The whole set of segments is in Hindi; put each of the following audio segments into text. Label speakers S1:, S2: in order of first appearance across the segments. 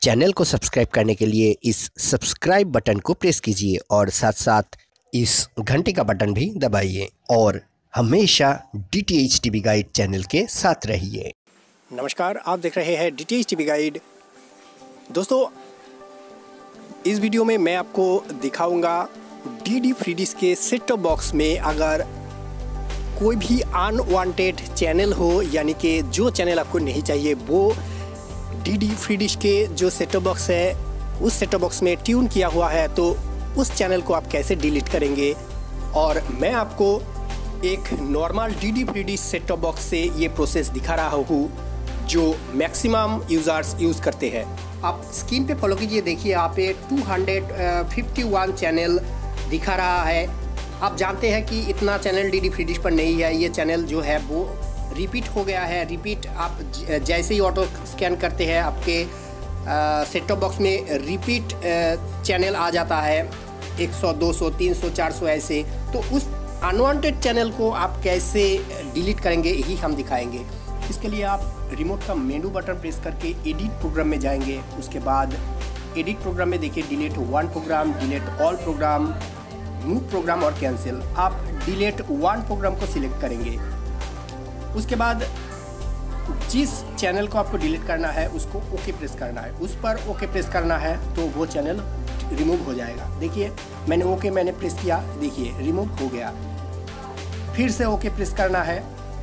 S1: चैनल को सब्सक्राइब करने के लिए इस सब्सक्राइब बटन को प्रेस कीजिए और साथ साथ इस घंटे का बटन भी दबाइए और हमेशा DTH टीवी गाइड चैनल के साथ रहिए।
S2: नमस्कार, आप देख रहे हैं DTH टीवी गाइड। दोस्तों, इस वीडियो में मैं आपको दिखाऊंगा DD फ्री डिश के सेट टॉप बॉक्स में अगर कोई भी अनवांटेड चैनल हो, यानी कि जो चैनल आपको नहीं चाहिए वो DD फ्री डिश के जो सेट टॉप बॉक्स है उस सेट टॉप बॉक्स में ट्यून किया हुआ है, तो उस चैनल को आप कैसे डिलीट करेंगे। और मैं आपको एक normal DD free dish set top box से ये प्रोसेस दिखा रहा हूँ जो मैक्सिमम यूज़र्स यूज़ करते हैं। आप स्क्रीन पे फॉलो कीजिए, देखिए यहाँ पे 251 चैनल दिखा रहा है। आप जानते हैं कि इतना चैनल DD फ्री डिश पर नहीं है। ये चैनल जो है वो रिपीट हो गया है। रिपीट आप जैसे ही ऑटो स्कैन करते हैं आपके सेट टॉप बॉक्स में रिपीट चैनल आ जाता है 100, 200, 300, 400 ऐसे। तो उस अनवांटेड चैनल को आप कैसे डिलीट करेंगे यही हम दिखाएंगे। इसके लिए आप रिमोट का मेनू बटन प्रेस करके एडिट प्रोग्राम में जाएंगे। उसके बाद एडिट प्रोग्राम में देखिए delete one programme, delete all programme, move programme और कैंसिल। आप डिलीट वन प्रोग्राम को सिलेक्ट करेंगे। उसके बाद जिस चैनल को आपको डिलीट करना है उसको ओके प्रेस करना है। उस पर ओके प्रेस करना है तो वो चैनल रिमूव हो जाएगा। देखिए मैंने प्रेस किया, देखिए रिमूव हो गया। फिर से ओके प्रेस करना है,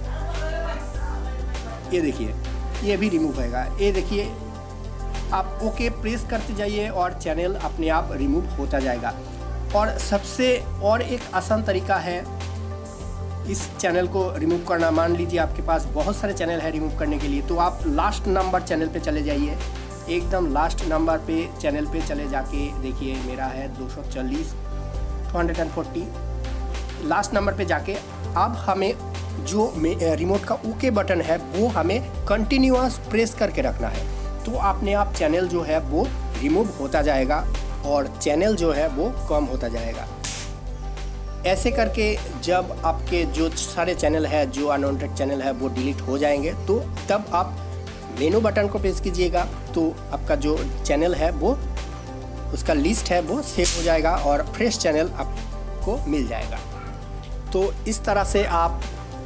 S2: ये देखिए ये भी रिमूव होएगा। ये देखिए आप ओके प्रेस करते जाइए और चैनल अपने आप रिमूव होता जाएगा। और सबसे और एक आसान तरीका है इस चैनल को रिमूव करना। मान लीजिए आपके पास बहुत सारे चैनल है रिमूव करने के लिए, तो आप लास्ट नंबर चैनल पे चले जाइए। एकदम लास्ट नंबर पे चैनल पे चले जाके देखिए मेरा है 240, 240। लास्ट नंबर पे जाके अब हमें जो रिमोट का ओके बटन है वो हमें कंटिन्यूअस प्रेस करके रखना है। तो अपने आप चैनल जो है वो रिमूव होता जाएगा और चैनल जो है वो कम होता जाएगा। ऐसे करके जब आपके जो सारे चैनल है, जो अनवांटेड चैनल है वो डिलीट हो जाएंगे, तो तब आप मेनू बटन को प्रेस कीजिएगा तो आपका जो चैनल है वो उसका लिस्ट है वो सेव हो जाएगा और फ्रेश चैनल आपको मिल जाएगा। तो इस तरह से आप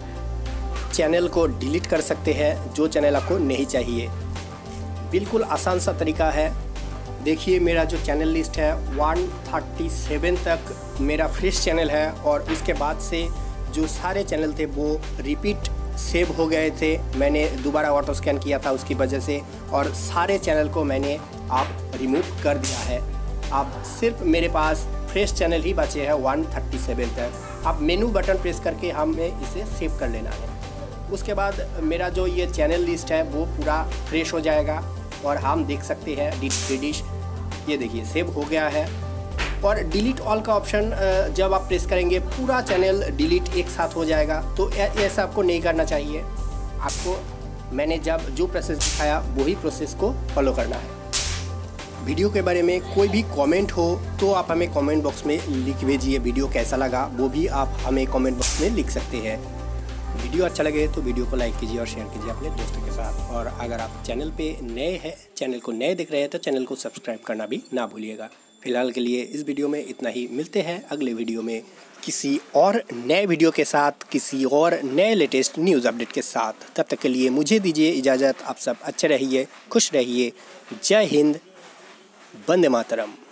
S2: चैनल को डिलीट कर सकते हैं जो चैनल आपको नहीं चाहिए। बिल्कुल आसान सा तरीका है। देखिए मेरा जो चैनल लिस्ट है 137 तक मेरा फ्रेश चैनल है और उसके बाद से जो सारे चैनल थे वो रिपीट सेव हो गए थे। मैंने दोबारा ऑटो स्कैन किया था उसकी वजह से, और सारे चैनल को मैंने आप रिमूव कर दिया है। अब सिर्फ मेरे पास फ्रेश चैनल ही बचे हैं 137 तक। अब मेनू बटन प्रेस करके हमें इसे सेव कर लेना है। उसके बाद मेरा जो ये चैनल लिस्ट है वो पूरा फ्रेश हो जाएगा और हम देख सकते हैं DD फ्री डिश, ये देखिए सेव हो गया है। और डिलीट ऑल का ऑप्शन जब आप प्रेस करेंगे पूरा चैनल डिलीट एक साथ हो जाएगा। तो ऐसा आपको नहीं करना चाहिए। आपको मैंने जब जो प्रोसेस दिखाया वही प्रोसेस को फॉलो करना है। वीडियो के बारे में कोई भी कमेंट हो तो आप हमें कमेंट बॉक्स में लिख भेजिए। वीडियो कैसा लगा वो भी आप हमें कमेंट बॉक्स में लिख सकते हैं। वीडियो अच्छा लगे तो वीडियो को लाइक कीजिए और शेयर कीजिए अपने दोस्तों के साथ। और अगर आप चैनल पे नए हैं, चैनल को नए दिख रहे हैं तो चैनल को सब्सक्राइब करना भी ना भूलिएगा। फिलहाल के लिए इस वीडियो में इतना ही। मिलते हैं अगले वीडियो में किसी और नए वीडियो के साथ, किसी और नए लेटेस्ट न्यूज़ अपडेट के साथ। तब तक के लिए मुझे दीजिए इजाज़त। आप सब अच्छे रहिए, खुश रहिए। जय हिंद, वंदे मातरम।